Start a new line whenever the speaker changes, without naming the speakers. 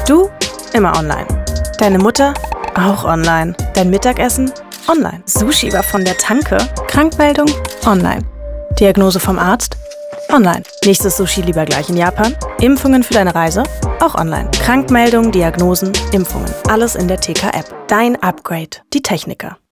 Du immer online. Deine Mutter auch online. Dein Mittagessen online. Sushi war von der Tanke. Krankmeldung online. Diagnose vom Arzt online. Nächstes Sushi lieber gleich in Japan. Impfungen für deine Reise auch online. Krankmeldung, Diagnosen, Impfungen. Alles in der TK-App. Dein Upgrade. Die Techniker.